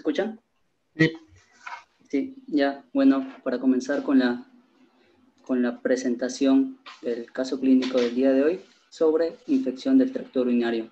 escuchan? Sí. Sí, ya, bueno, para comenzar con la presentación del caso clínico del día de hoy sobre infección del tracto urinario.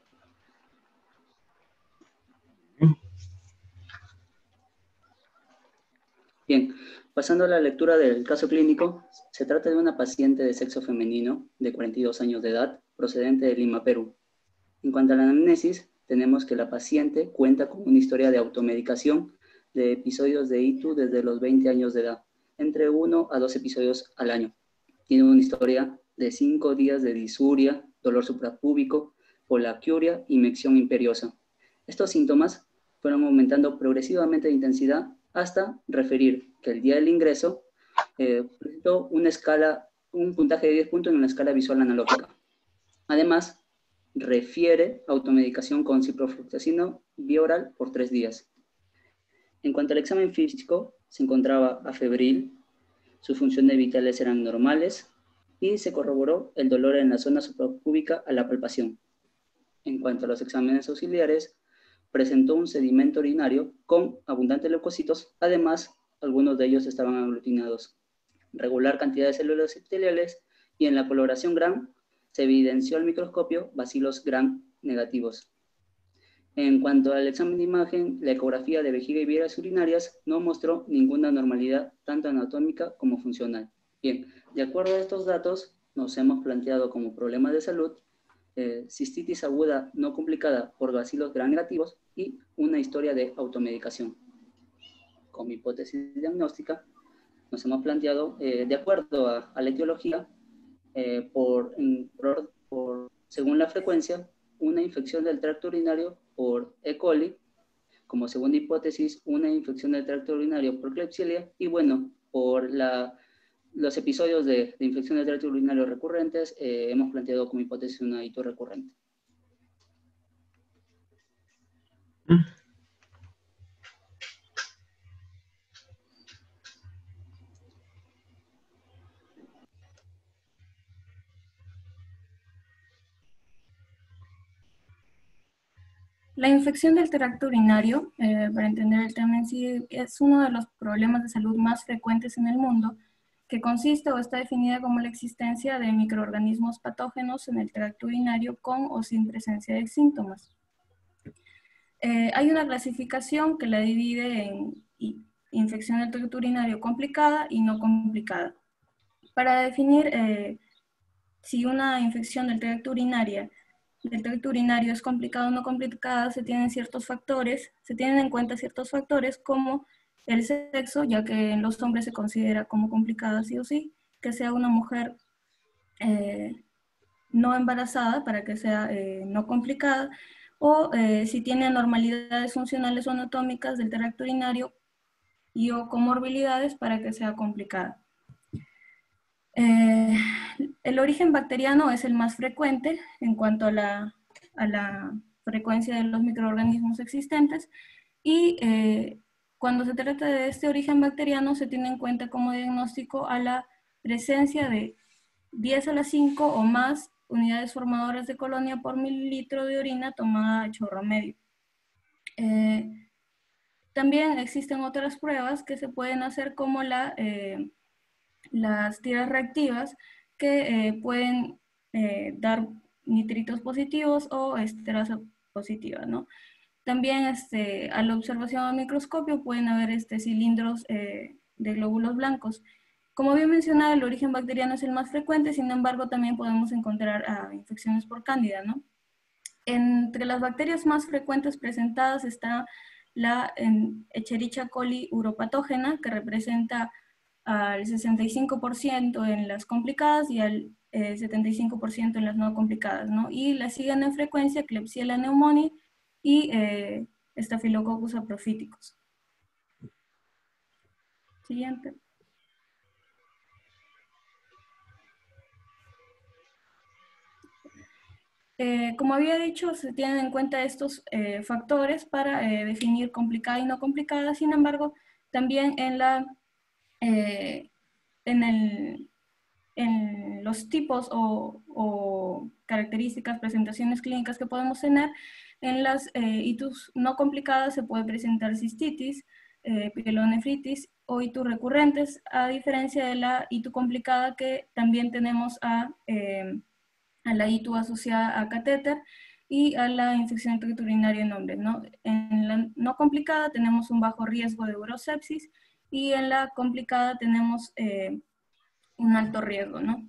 Bien, pasando a la lectura del caso clínico, se trata de una paciente de sexo femenino de 42 años de edad, procedente de Lima, Perú. En cuanto a la anamnesis, tenemos que la paciente cuenta con una historia de automedicación de episodios de ITU desde los 20 años de edad, entre 1 a 2 episodios al año. Tiene una historia de 5 días de disuria, dolor suprapúbico, polaquiuria y mección imperiosa. Estos síntomas fueron aumentando progresivamente de intensidad hasta referir que el día del ingreso presentó un puntaje de 10 puntos en la escala visual analógica. Además, refiere automedicación con ciprofloxacino bioral por 3 días. En cuanto al examen físico, se encontraba afebril, sus funciones vitales eran normales y se corroboró el dolor en la zona suprapúbica a la palpación. En cuanto a los exámenes auxiliares, presentó un sedimento urinario con abundantes leucocitos, además, algunos de ellos estaban aglutinados. Regular cantidad de células epiteliales y en la coloración Gram se evidenció al microscopio bacilos Gram negativos. En cuanto al examen de imagen, la ecografía de vejiga y vías urinarias no mostró ninguna anormalidad, tanto anatómica como funcional. Bien, de acuerdo a estos datos, nos hemos planteado como problema de salud cistitis aguda no complicada por bacilos gram negativos y una historia de automedicación. Como hipótesis diagnóstica, nos hemos planteado, de acuerdo a la etiología, según la frecuencia, una infección del tracto urinario por E. coli, como segunda hipótesis, una infección del tracto urinario por Klebsiella, y bueno, por los episodios de infección del tracto urinario recurrentes, hemos planteado como hipótesis una ITU recurrente. La infección del tracto urinario, para entender el tema en sí, es uno de los problemas de salud más frecuentes en el mundo, que consiste o está definida como la existencia de microorganismos patógenos en el tracto urinario con o sin presencia de síntomas. Hay una clasificación que la divide en infección del tracto urinario complicada y no complicada. Para definir si una infección del tracto urinario es complicado o no complicada, se tienen en cuenta ciertos factores como el sexo, ya que en los hombres se considera como complicada sí o sí, que sea una mujer no embarazada para que sea no complicada, o si tiene anormalidades funcionales o anatómicas del tracto urinario y o comorbilidades para que sea complicada. El origen bacteriano es el más frecuente en cuanto a la frecuencia de los microorganismos existentes y cuando se trata de este origen bacteriano se tiene en cuenta como diagnóstico a la presencia de 10 a la 5 o más unidades formadoras de colonia por mililitro de orina tomada a chorro medio. También existen otras pruebas que se pueden hacer como las tiras reactivas que pueden dar nitritos positivos o esterasa positiva, ¿no? También a la observación al microscopio pueden haber cilindros de glóbulos blancos. Como bien mencionado, el origen bacteriano es el más frecuente, sin embargo también podemos encontrar infecciones por cándida, ¿no? Entre las bacterias más frecuentes presentadas está la Escherichia coli uropatógena, que representa al 65% en las complicadas y al 75% en las no complicadas, ¿no? Y la siguen en frecuencia Klebsiella pneumoniae y Staphylococcus saprophyticus. Siguiente. Como había dicho, se tienen en cuenta estos factores para definir complicada y no complicada. Sin embargo, también en los tipos o características, presentaciones clínicas que podemos tener. En las itus no complicadas se puede presentar cistitis, pielonefritis o itus recurrentes, a diferencia de la ITU complicada, que también tenemos a la ITU asociada a catéter y a la infección del tracto urinario en hombres, ¿no? En la no complicada tenemos un bajo riesgo de urosepsis y en la complicada tenemos un alto riesgo, ¿no?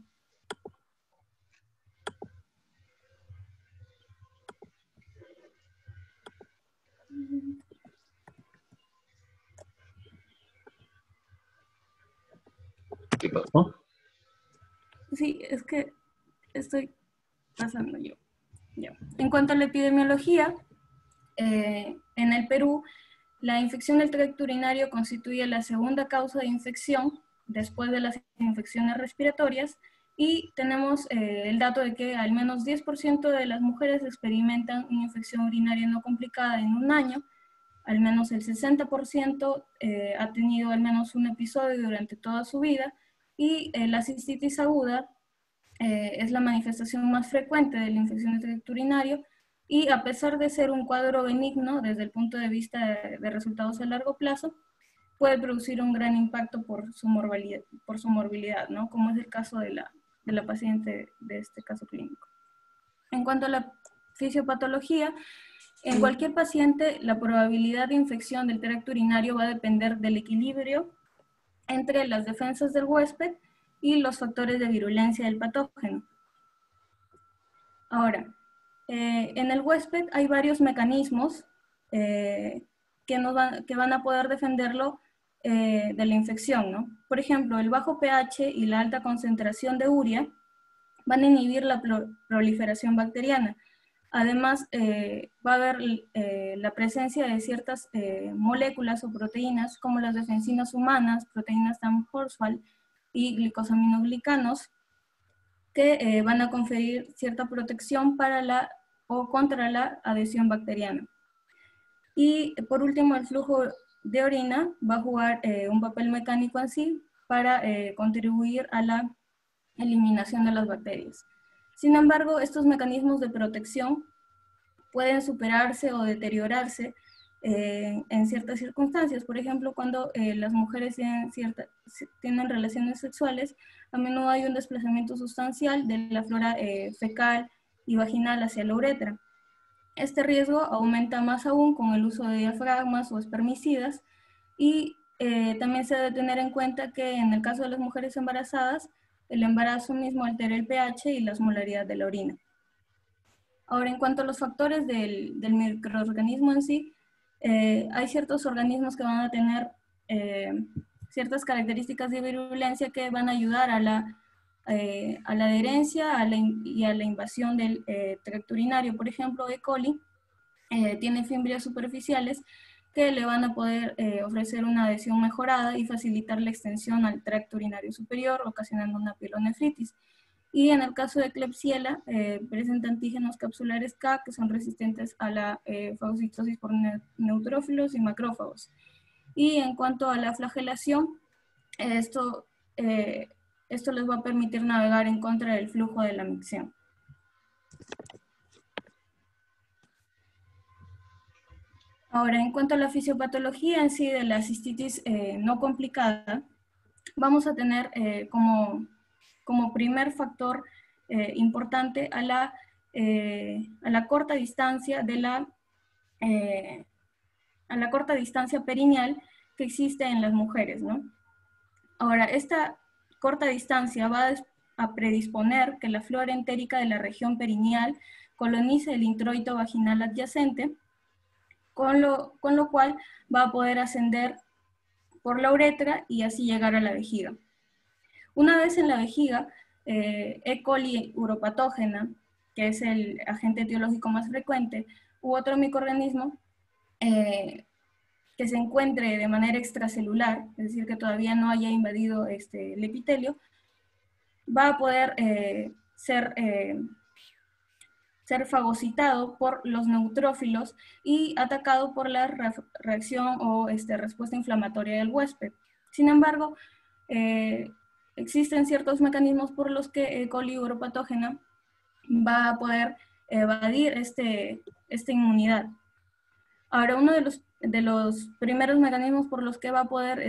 ¿Qué pasó? Sí, es que estoy pasando yo. Ya. En cuanto a la epidemiología, en el Perú, la infección del tracto urinario constituye la segunda causa de infección después de las infecciones respiratorias, y tenemos el dato de que al menos 10% de las mujeres experimentan una infección urinaria no complicada en un año, al menos el 60% ha tenido al menos un episodio durante toda su vida, y la cistitis aguda es la manifestación más frecuente de la infección del tracto urinario, y a pesar de ser un cuadro benigno desde el punto de vista de resultados a largo plazo, puede producir un gran impacto por su morbilidad, ¿no? Como es el caso de la paciente de este caso clínico. En cuanto a la fisiopatología, en cualquier paciente la probabilidad de infección del tracto urinario va a depender del equilibrio entre las defensas del huésped y los factores de virulencia del patógeno. Ahora, en el huésped hay varios mecanismos que van a poder defenderlo de la infección, ¿no? Por ejemplo, el bajo pH y la alta concentración de urea van a inhibir la proliferación bacteriana. Además, va a haber la presencia de ciertas moléculas o proteínas, como las defensinas humanas, proteínas Tam-Horsfall y glicosaminoglicanos, que van a conferir cierta protección para o contra la adhesión bacteriana. Y por último, el flujo de orina va a jugar un papel mecánico en sí para contribuir a la eliminación de las bacterias. Sin embargo, estos mecanismos de protección pueden superarse o deteriorarse en ciertas circunstancias. Por ejemplo, cuando las mujeres tienen relaciones sexuales, a menudo hay un desplazamiento sustancial de la flora fecal y vaginal hacia la uretra. Este riesgo aumenta más aún con el uso de diafragmas o espermicidas, y también se debe tener en cuenta que en el caso de las mujeres embarazadas, el embarazo mismo altera el pH y la osmolaridad de la orina. Ahora, en cuanto a los factores del microorganismo en sí, hay ciertos organismos que van a tener ciertas características de virulencia que van a ayudar a la adherencia y a la invasión del tracto urinario. Por ejemplo, E. coli tiene fimbrias superficiales que le van a poder ofrecer una adhesión mejorada y facilitar la extensión al tracto urinario superior, ocasionando una pielonefritis. Y en el caso de Klebsiella, presenta antígenos capsulares K que son resistentes a la fagocitosis por neutrófilos y macrófagos. Y en cuanto a la flagelación, esto les va a permitir navegar en contra del flujo de la micción. Ahora, en cuanto a la fisiopatología en sí de la cistitis no complicada, vamos a tener como primer factor importante a la corta distancia perineal que existe en las mujeres, ¿no? Ahora, esta corta distancia va a predisponer que la flora entérica de la región perineal colonice el introito vaginal adyacente, con lo cual va a poder ascender por la uretra y así llegar a la vejiga. Una vez en la vejiga, E. coli uropatógena, que es el agente etiológico más frecuente, u otro microorganismo que se encuentre de manera extracelular, es decir, que todavía no haya invadido el epitelio, va a poder ser fagocitado por los neutrófilos y atacado por la reacción o respuesta inflamatoria del huésped. Sin embargo, existen ciertos mecanismos por los que E. coli uropatógena va a poder evadir esta inmunidad. Ahora, uno de los primeros mecanismos por los que va a poder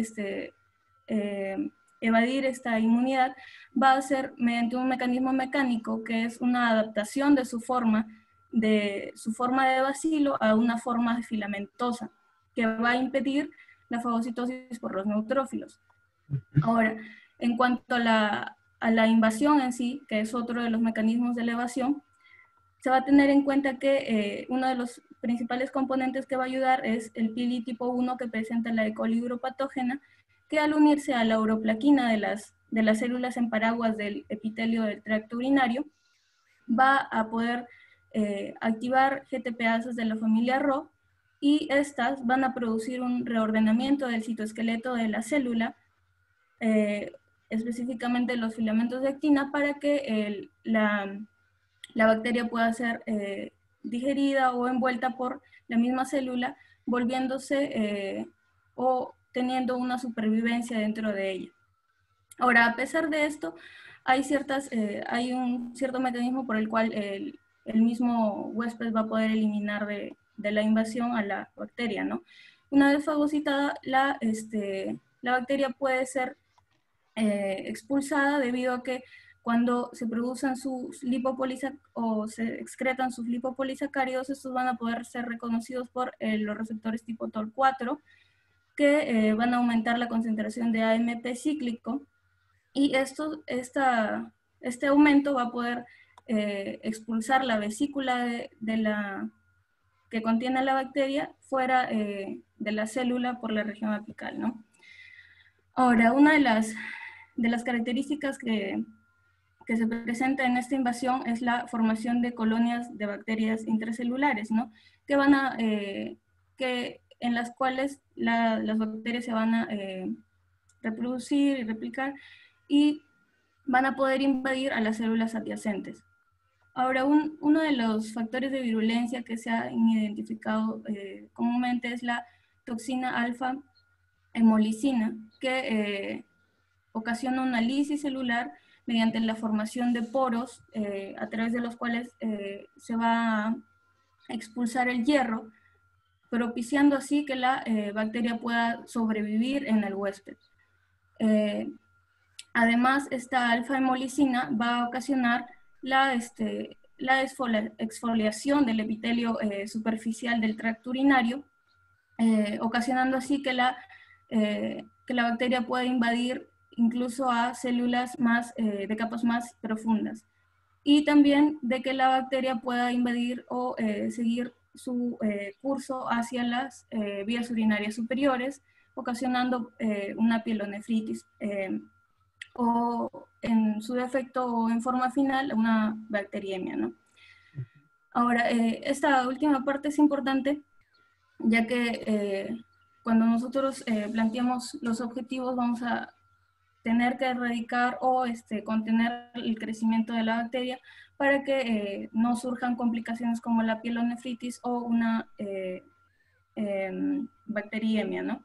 evadir esta inmunidad va a ser mediante un mecanismo mecánico, que es una adaptación de su forma de bacilo a una forma filamentosa, que va a impedir la fagocitosis por los neutrófilos. Ahora, en cuanto a la invasión en sí, que es otro de los mecanismos de la evasión, se va a tener en cuenta que uno de los principales componentes que va a ayudar es el pili tipo 1, que presenta la E. coli uropatógena, que al unirse a la uroplaquina de las células en paraguas del epitelio del tracto urinario, va a poder activar GTPasas de la familia Rho, y estas van a producir un reordenamiento del citoesqueleto de la célula, específicamente los filamentos de actina, para que la bacteria pueda ser digerida o envuelta por la misma célula, volviéndose o teniendo una supervivencia dentro de ella. Ahora, a pesar de esto, hay un cierto mecanismo por el cual el mismo huésped va a poder eliminar de la invasión a la bacteria, ¿no? Una vez fagocitada, la bacteria puede ser expulsada, debido a que cuando se producen o se excretan sus lipopolisacáridos, estos van a poder ser reconocidos por los receptores tipo TOL4, que van a aumentar la concentración de AMP cíclico, y este aumento va a poder expulsar la vesícula que contiene la bacteria fuera de la célula por la región apical, ¿no? Ahora, una de las características que se presenta en esta invasión es la formación de colonias de bacterias intracelulares, ¿no? En las cuales las bacterias se van a reproducir y replicar, y van a poder invadir a las células adyacentes. Ahora, uno de los factores de virulencia que se han identificado comúnmente es la toxina alfa-hemolicina, que ocasiona una lisis celular mediante la formación de poros a través de los cuales se va a expulsar el hierro, propiciando así que la bacteria pueda sobrevivir en el huésped. Además, esta alfa-hemolicina va a ocasionar la exfoliación del epitelio superficial del tracto urinario, ocasionando así que la bacteria pueda invadir incluso a células de capas más profundas. Y también de que la bacteria pueda invadir o seguir su curso hacia las vías urinarias superiores, ocasionando una pielonefritis, o en su defecto o en forma final, una bacteriemia, ¿no? Ahora, esta última parte es importante, ya que cuando nosotros planteamos los objetivos, vamos a tener que erradicar o contener el crecimiento de la bacteria, para que no surjan complicaciones como la pielonefritis o una bacteriemia, ¿no?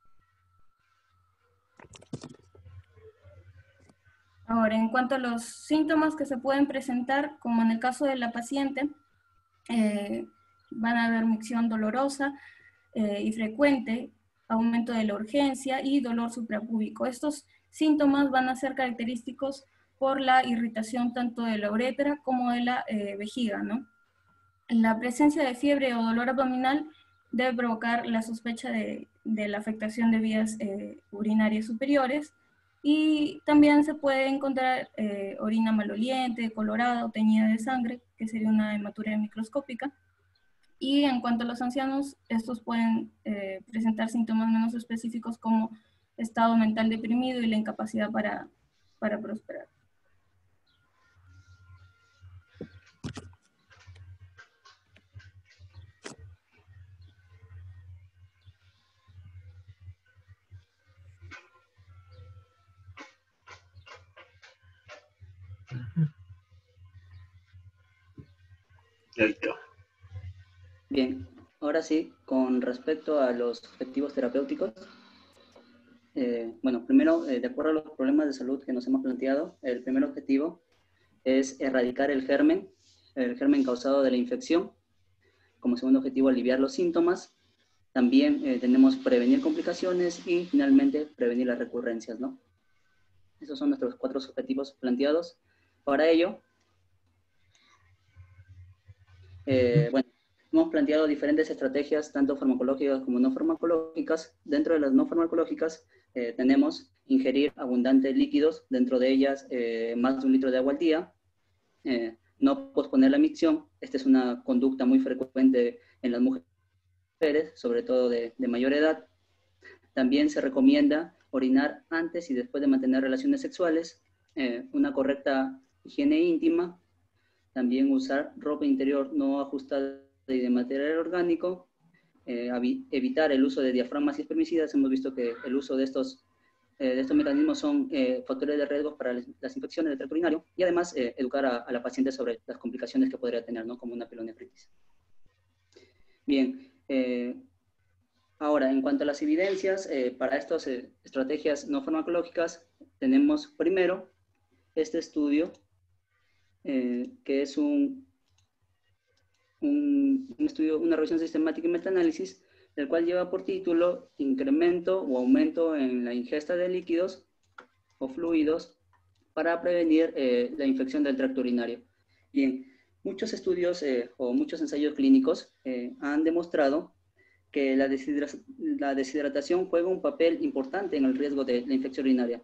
Ahora, en cuanto a los síntomas que se pueden presentar, como en el caso de la paciente, van a haber micción dolorosa y frecuente, aumento de la urgencia y dolor suprapúbico. Estos síntomas van a ser característicos por la irritación tanto de la uretra como de la vejiga, ¿no? La presencia de fiebre o dolor abdominal debe provocar la sospecha de la afectación de vías urinarias superiores, y también se puede encontrar orina maloliente, colorada o teñida de sangre, que sería una hematuria microscópica. Y en cuanto a los ancianos, estos pueden presentar síntomas menos específicos como estado mental deprimido y la incapacidad para prosperar. Bien, ahora sí, con respecto a los objetivos terapéuticos, bueno, primero, de acuerdo a los problemas de salud que nos hemos planteado, el primer objetivo es erradicar el germen el germen causado de la infección. Como segundo objetivo, aliviar los síntomas. También tenemos prevenir complicaciones y finalmente prevenir las recurrencias, ¿no? Esos son nuestros 4 objetivos planteados. Para ello, bueno, hemos planteado diferentes estrategias, tanto farmacológicas como no farmacológicas. Dentro de las no farmacológicas tenemos ingerir abundantes líquidos, dentro de ellas más de 1 litro de agua al día, no posponer la micción. Esta es una conducta muy frecuente en las mujeres, sobre todo de mayor edad. También se recomienda orinar antes y después de mantener relaciones sexuales, una correcta higiene íntima, también usar ropa interior no ajustada y de material orgánico, evitar el uso de diafragmas y espermicidas. Hemos visto que el uso de estos mecanismos son factores de riesgo para las infecciones del tracto urinario, y además educar a la paciente sobre las complicaciones que podría tener, ¿no? Como una pielonefritis. Bien, ahora, en cuanto a las evidencias, para estas estrategias no farmacológicas, tenemos primero este estudio, que es un estudio, una revisión sistemática y metaanálisis, el cual lleva por título Incremento o aumento en la ingesta de líquidos o fluidos para prevenir la infección del tracto urinario. Bien, muchos estudios o muchos ensayos clínicos han demostrado que la deshidratación juega un papel importante en el riesgo de la infección urinaria.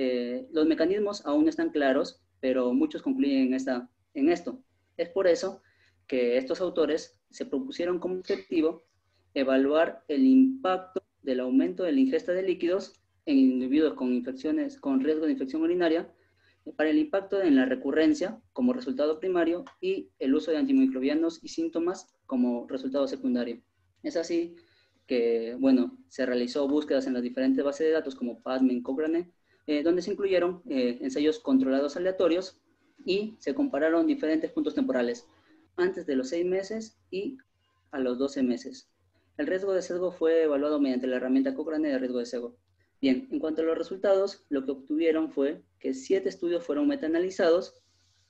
Los mecanismos aún no están claros, pero muchos concluyen en esto. Es por eso que estos autores se propusieron como objetivo evaluar el impacto del aumento de la ingesta de líquidos en individuos con infecciones, con riesgo de infección urinaria, para el impacto en la recurrencia como resultado primario y el uso de antimicrobianos y síntomas como resultado secundario. Es así que, bueno, se realizó búsquedas en las diferentes bases de datos como PubMed, Cochrane, donde se incluyeron ensayos controlados aleatorios y se compararon diferentes puntos temporales, antes de los 6 meses y a los 12 meses. El riesgo de sesgo fue evaluado mediante la herramienta Cochrane de riesgo de sesgo. Bien, en cuanto a los resultados, lo que obtuvieron fue que 7 estudios fueron metaanalizados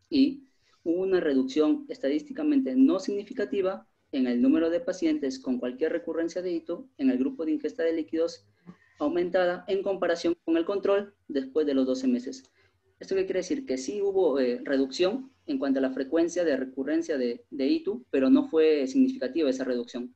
y hubo una reducción estadísticamente no significativa en el número de pacientes con cualquier recurrencia de hito en el grupo de ingesta de líquidos aumentada en comparación con el control después de los 12 meses. ¿Esto qué quiere decir? Que sí hubo reducción en cuanto a la frecuencia de recurrencia de hito, pero no fue significativa esa reducción.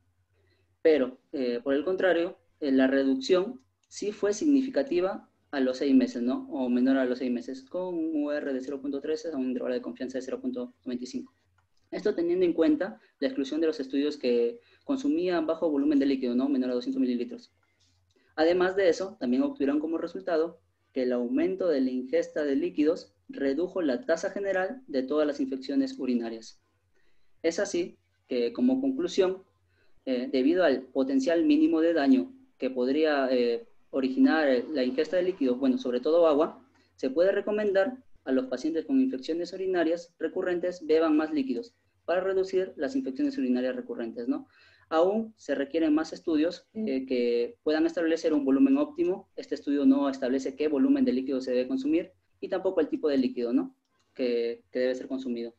Pero, por el contrario, la reducción sí fue significativa a los 6 meses, ¿no? O menor a los 6 meses, con un UR de 0.13 a un intervalo de confianza de 0.95. Esto teniendo en cuenta la exclusión de los estudios que consumían bajo volumen de líquido, ¿no? Menor a 200 mililitros. Además de eso, también obtuvieron como resultado que el aumento de la ingesta de líquidos redujo la tasa general de todas las infecciones urinarias. Es así que, como conclusión, debido al potencial mínimo de daño que podría originar la ingesta de líquidos, bueno, sobre todo agua, se puede recomendar a los pacientes con infecciones urinarias recurrentes beban más líquidos para reducir las infecciones urinarias recurrentes, ¿no? Aún se requieren más estudios que puedan establecer un volumen óptimo. Este estudio no establece qué volumen de líquido se debe consumir y tampoco el tipo de líquido, ¿no? que debe ser consumido.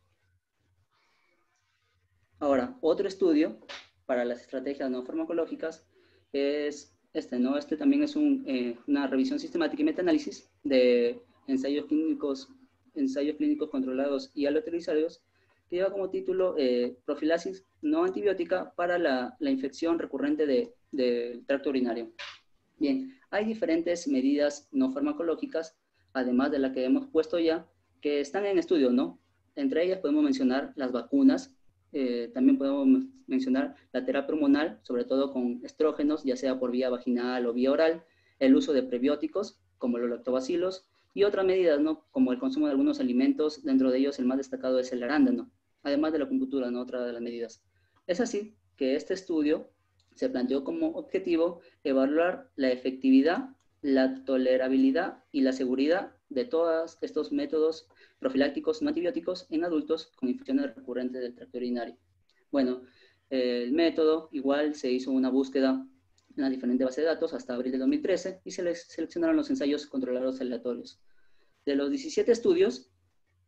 Ahora, otro estudio para las estrategias no farmacológicas es este, ¿no? Este también es una revisión sistemática y metaanálisis de ensayos clínicos controlados y aleatorizados, que lleva como título profilaxis no antibiótica para la infección recurrente del tracto urinario. Bien, hay diferentes medidas no farmacológicas, además de la que hemos puesto ya, que están en estudio, ¿no? Entre ellas podemos mencionar las vacunas, también podemos mencionar la terapia hormonal, sobre todo con estrógenos, ya sea por vía vaginal o vía oral, el uso de prebióticos, como los lactobacilos, y otras medidas, ¿no? Como el consumo de algunos alimentos, dentro de ellos el más destacado es el arándano, además de la acupuntura, ¿no? Otra de las medidas. Es así que este estudio se planteó como objetivo evaluar la efectividad, la tolerabilidad y la seguridad de todos estos métodos profilácticos no antibióticos en adultos con infecciones recurrentes del tracto urinario. Bueno, el método igual se hizo una búsqueda en las diferentes bases de datos hasta abril de 2013 y se les seleccionaron los ensayos controlados aleatorios. De los 17 estudios,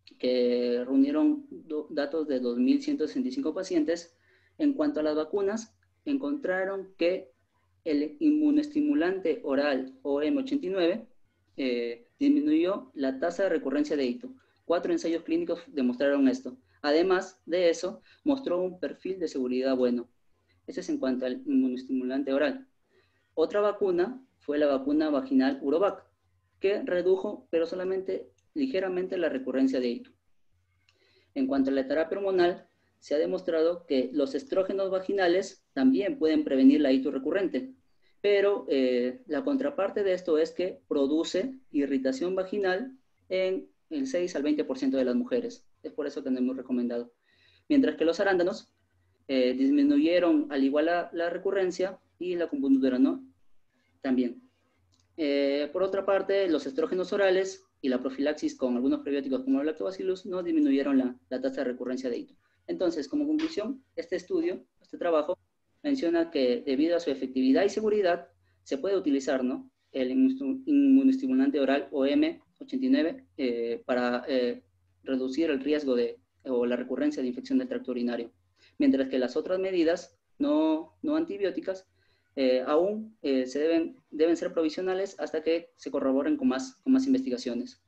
que reunieron datos de 2.165 pacientes. En cuanto a las vacunas, encontraron que el inmunoestimulante oral OM89 disminuyó la tasa de recurrencia de hito. 4 ensayos clínicos demostraron esto. Además de eso, mostró un perfil de seguridad bueno. Eso es en cuanto al inmunoestimulante oral. Otra vacuna fue la vacuna vaginal Urovac, que redujo, pero solamente ligeramente, la recurrencia de hito. En cuanto a la terapia hormonal, se ha demostrado que los estrógenos vaginales también pueden prevenir la hito recurrente, pero la contraparte de esto es que produce irritación vaginal en el 6 al 20% de las mujeres. Es por eso que no hemos recomendado. Mientras que los arándanos disminuyeron al igual la recurrencia y la acupuntura, ¿no? También. Por otra parte, los estrógenos orales y la profilaxis con algunos prebióticos como el lactobacillus no disminuyeron la tasa de recurrencia de hito. Entonces, como conclusión, este trabajo menciona que debido a su efectividad y seguridad, se puede utilizar, ¿no?, el inmunoestimulante oral OM89 para reducir el riesgo o la recurrencia de infección del tracto urinario. Mientras que las otras medidas no antibióticas aún deben ser provisionales hasta que se corroboren con más investigaciones.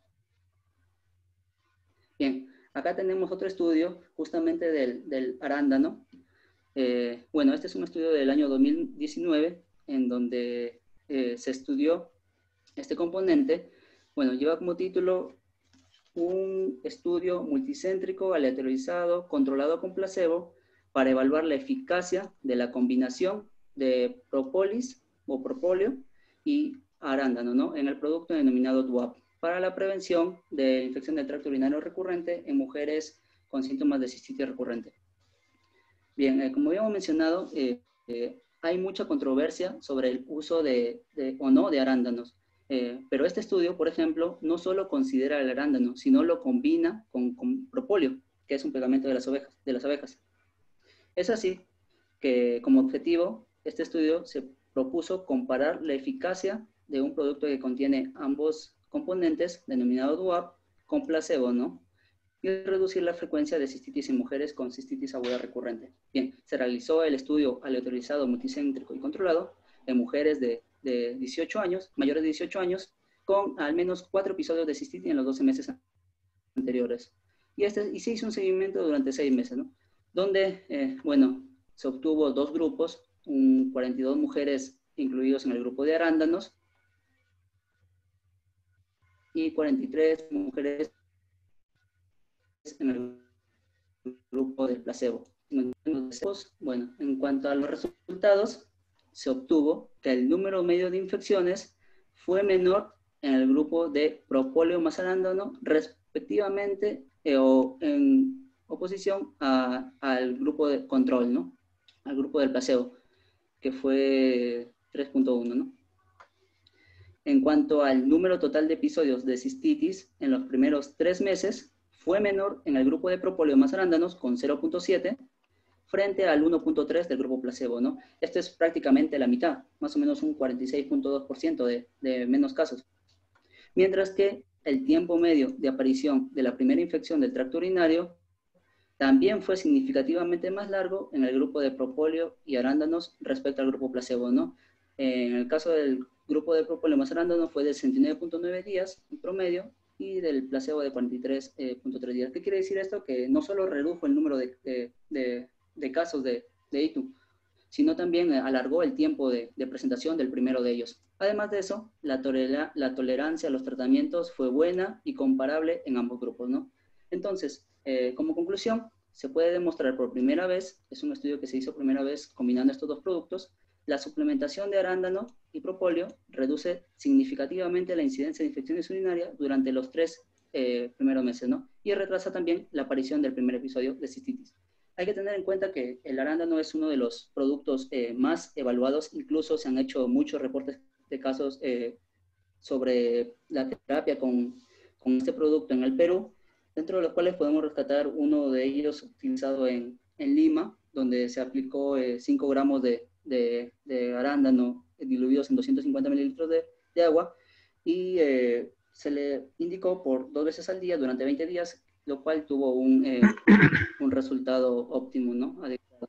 Bien, acá tenemos otro estudio justamente del arándano. Bueno, este es un estudio del año 2019 en donde se estudió este componente. Bueno, lleva como título un estudio multicéntrico, aleatorizado, controlado con placebo para evaluar la eficacia de la combinación de propolis o propóleo y arándano, ¿no?, en el producto denominado DUAP para la prevención de infección del tracto urinario recurrente en mujeres con síntomas de cistitis recurrente. Bien, como habíamos mencionado, hay mucha controversia sobre el uso o no de arándanos, pero este estudio, por ejemplo, no solo considera el arándano, sino lo combina con propóleo, que es un pegamento de las abejas. Es así que, como objetivo, este estudio se propuso comparar la eficacia de un producto que contiene ambos componentes, denominado DUAP, con placebo, ¿no?, y reducir la frecuencia de cistitis en mujeres con cistitis aguda recurrente. Bien, se realizó el estudio aleatorizado, multicéntrico y controlado en mujeres de 18 años, mayores de 18 años, con al menos 4 episodios de cistitis en los 12 meses anteriores. Y se hizo un seguimiento durante 6 meses, ¿no?, donde, bueno, se obtuvo 2 grupos, 42 mujeres incluidos en el grupo de arándanos y 43 mujeres en el grupo del placebo. Bueno, en cuanto a los resultados, se obtuvo que el número medio de infecciones fue menor en el grupo de propóleo más arándano, respectivamente, o en oposición al grupo de control, ¿no?, al grupo del placebo, que fue 3.1, ¿no? En cuanto al número total de episodios de cistitis en los primeros 3 meses, fue menor en el grupo de propóleo más arándanos con 0.7 frente al 1.3 del grupo placebo, ¿no? Esto es prácticamente la mitad, más o menos un 46.2% de menos casos. Mientras que el tiempo medio de aparición de la primera infección del tracto urinario también fue significativamente más largo en el grupo de propóleo y arándanos respecto al grupo placebo, ¿no? En el caso del grupo de propóleo más arándano fue de 69.9 días en promedio y del placebo de 43.3 días. ¿Qué quiere decir esto? Que no solo redujo el número de casos de ITU, sino también alargó el tiempo de presentación del primero de ellos. Además de eso, la tolerancia a los tratamientos fue buena y comparable en ambos grupos, ¿no? Entonces, como conclusión, se puede demostrar por primera vez, es un estudio que se hizo primera vez combinando estos 2 productos, la suplementación de arándano y propóleo reduce significativamente la incidencia de infecciones urinarias durante los 3 primeros meses, ¿no? Y retrasa también la aparición del primer episodio de cistitis. Hay que tener en cuenta que el arándano es uno de los productos más evaluados, incluso se han hecho muchos reportes de casos sobre la terapia con este producto en el Perú, dentro de los cuales podemos rescatar uno de ellos utilizado en Lima, donde se aplicó 5 gramos de arándano diluidos en 250 mililitros de agua y se le indicó por 2 veces al día durante 20 días lo cual tuvo un resultado óptimo, ¿no? Adecuado.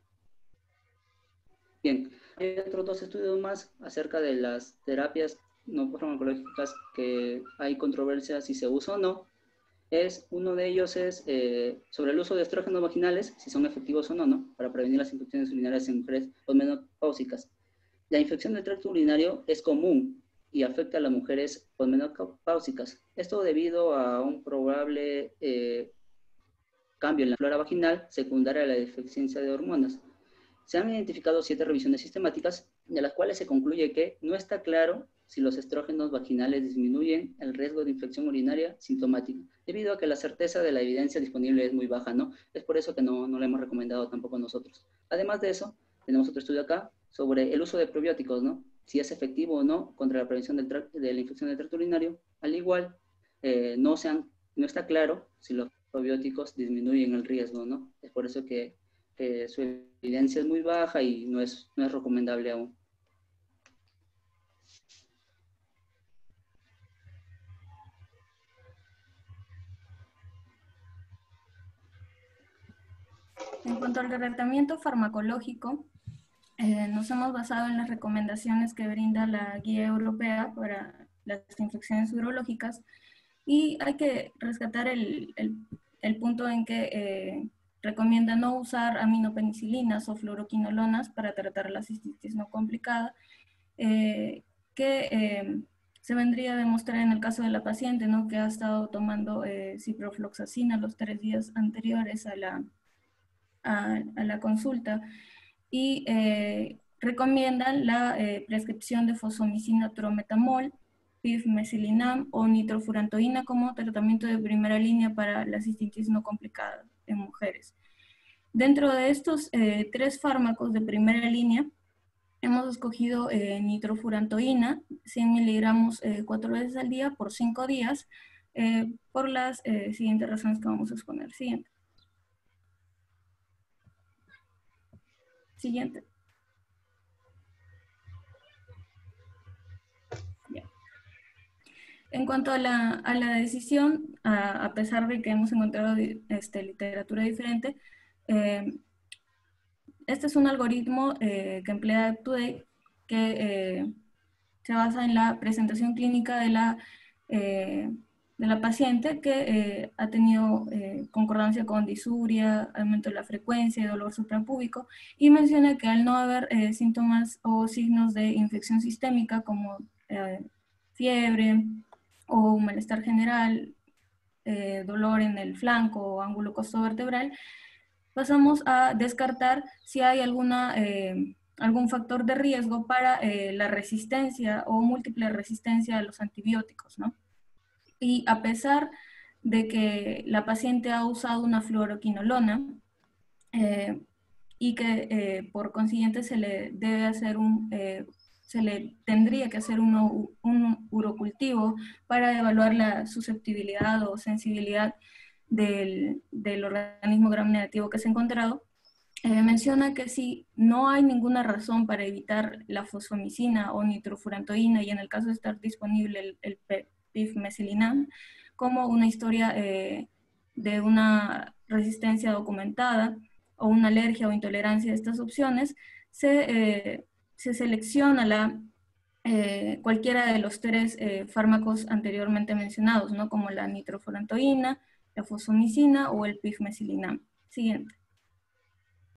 Bien, hay otros 2 estudios más acerca de las terapias no farmacológicas que hay controversia si se usa o no. Uno de ellos es sobre el uso de estrógenos vaginales, si son efectivos o no, ¿no? Para prevenir las infecciones urinarias en mujeres posmenopáusicas. La infección del tracto urinario es común y afecta a las mujeres posmenopáusicas. Esto debido a un probable cambio en la flora vaginal secundaria a la deficiencia de hormonas. Se han identificado 7 revisiones sistemáticas, de las cuales se concluye que no está claro si los estrógenos vaginales disminuyen el riesgo de infección urinaria sintomática, debido a que la certeza de la evidencia disponible es muy baja, ¿no? Es por eso que no lo hemos recomendado tampoco nosotros. Además de eso, tenemos otro estudio acá sobre el uso de probióticos, ¿no? Si es efectivo o no contra la prevención de la infección del tracto urinario. Al igual, no está claro si los probióticos disminuyen el riesgo, ¿no? Es por eso que su evidencia es muy baja y no es recomendable aún. En cuanto al tratamiento farmacológico, nos hemos basado en las recomendaciones que brinda la Guía Europea para las infecciones urológicas y hay que rescatar el punto en que recomienda no usar aminopenicilinas o fluoroquinolonas para tratar la cistitis no complicada, se vendría a demostrar en el caso de la paciente, ¿no? Que ha estado tomando ciprofloxacina los 3 días anteriores a la consulta y recomiendan la prescripción de fosfomicina trometamol, pifmesilinam o nitrofurantoína como tratamiento de primera línea para la cistitis no complicada en mujeres. Dentro de estos 3 fármacos de primera línea, hemos escogido nitrofurantoína, 100 miligramos 4 veces al día por 5 días, por las siguientes razones que vamos a exponer. Siguiente. Ya. En cuanto a la decisión, a pesar de que hemos encontrado literatura diferente, este es un algoritmo que emplea UpToDate que se basa en la presentación clínica de la paciente que ha tenido concordancia con disuria, aumento de la frecuencia y dolor suprapúbico, y menciona que al no haber síntomas o signos de infección sistémica como fiebre o malestar general, dolor en el flanco o ángulo costovertebral, pasamos a descartar si hay algún factor de riesgo para la resistencia o múltiple resistencia a los antibióticos, ¿no? Y a pesar de que la paciente ha usado una fluoroquinolona y que por consiguiente se le tendría que hacer un urocultivo para evaluar la susceptibilidad o sensibilidad del organismo gram negativo que se ha encontrado, menciona que si no hay ninguna razón para evitar la fosfomicina o nitrofurantoína y en el caso de estar disponible el pifmesilinam, como una historia de una resistencia documentada o una alergia o intolerancia a estas opciones, se selecciona cualquiera de los 3 fármacos anteriormente mencionados, ¿no? Como la nitrofurantoína, la fosfomicina o el pifmesilinam. Siguiente.